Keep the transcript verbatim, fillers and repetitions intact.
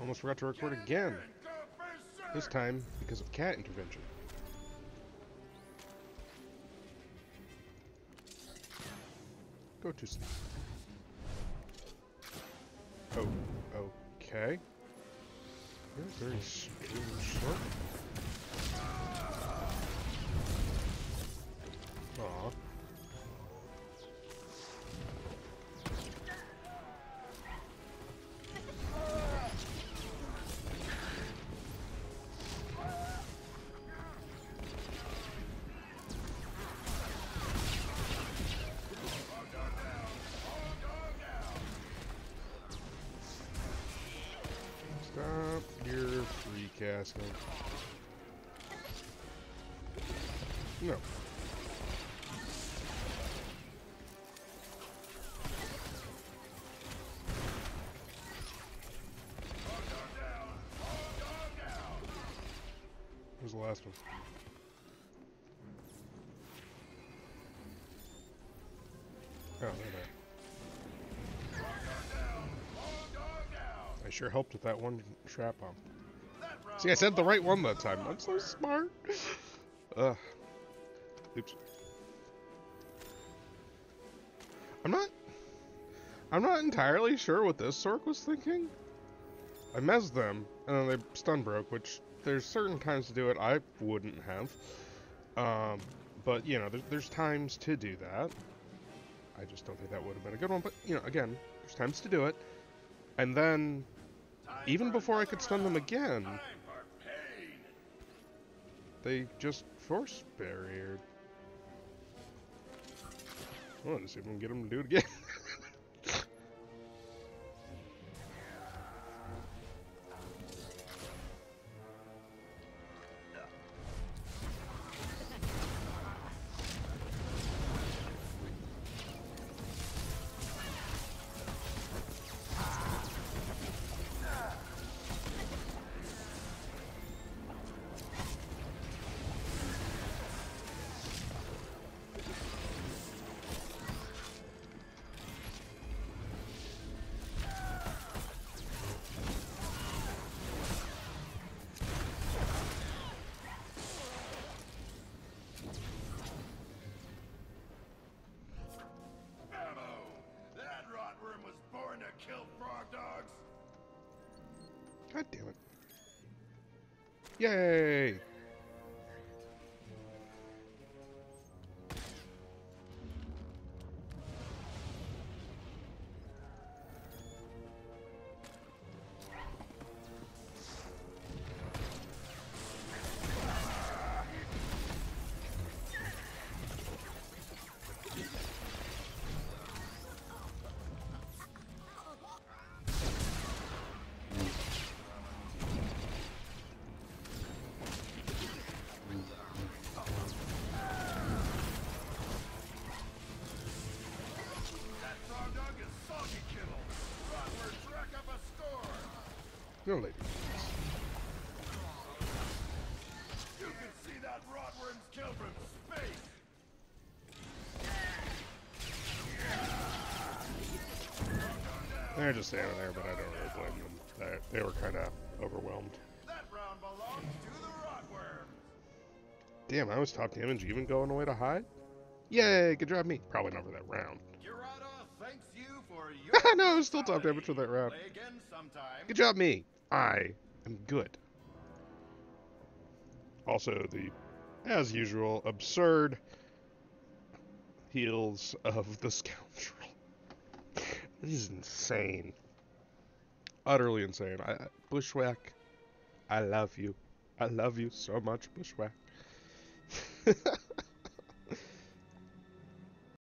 Almost forgot to record again. This time because of cat intervention. Go to sleep. Oh, okay. You're a very strange sort. Aw. Stop your free casting. No. Where's the last one? Oh, there they I sure helped with that one trap bomb. See, I said the right one that time. I'm so smart. Ugh. Oops. I'm not... I'm not entirely sure what this Sork was thinking. I mezzed them, and then they stun broke, which there's certain times to do it I wouldn't have. Um, but, you know, there's, there's times to do that. I just don't think that would have been a good one, but, you know, again, there's times to do it. And then, even before I could stun them again, they just force barriered. I want to see if we can get them to do it again. God damn it. Yay! No, lady. You can see that rotworm's kill from space. They're just standing there, but I don't really blame them. They, they were kind of overwhelmed. That round belongs to the rotworm. Damn, I was top damage even going away to hide? Yay, good job me. Probably not for that round. Urata thanks you for your No, I was still top damage for that round. Play again sometime. Good job me. I am good. Also, the, as usual, absurd heals of the Scoundrel. This is insane. Utterly insane. I, Bushwack, I love you. I love you so much, Bushwack.